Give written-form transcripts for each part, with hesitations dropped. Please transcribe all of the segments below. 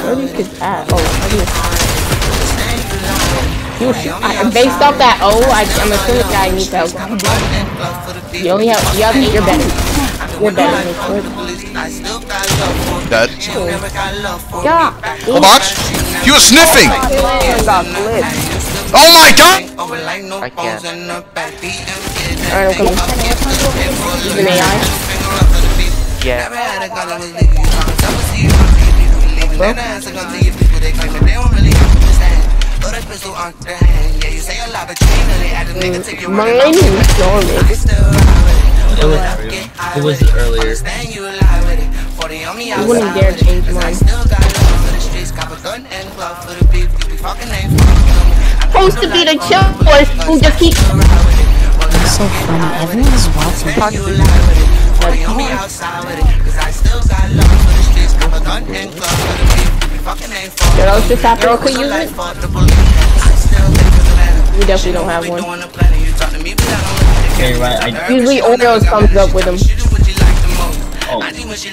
Where are these kids at? Oh, based off that I'm assuming that I need to help. You only have, you're better. You're better. Dead. Yeah. Oh, box? He was sniffing! Oh my god! I can't. Alright, I'm coming. He's an AI. Yeah. Bro? Mine is storming. Who was it earlier? You wouldn't dare change mine. Supposed to be the chill boys who just keep. It's so funny. Everyone's watching. Did I just happen to use it? We definitely don't have one. Okay, right. Usually Oreos comes up with them. Oh.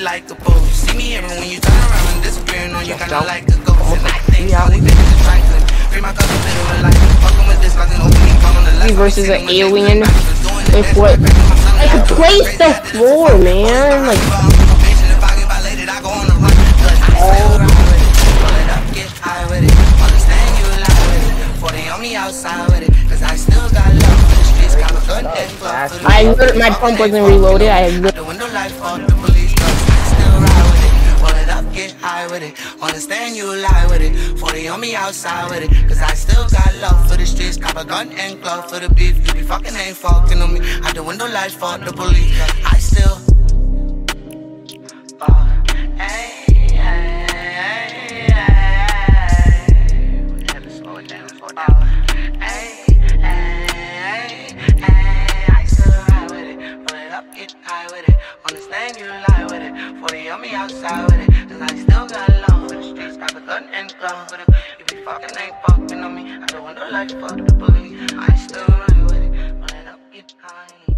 Me versus an alien with what? I could place the floor, man. Like. My pump wasn't reloaded. Understand you lie with it. 40 on me outside with it. Cause I still got love for the streets. Cop a gun and glove for the beef. You be fucking ain't fucking on me. Out the window lights for the police. I still we had to slow it down for that. I still ride with it. Roll it up, get high with it. Understand you lie with it. 40 on me outside with it. Cause I still got love for the streets. Got a gun and glove for the. You be fucking ain't fucking on me. I don't want no life for the police. I still ride with it. Roll it up, get high.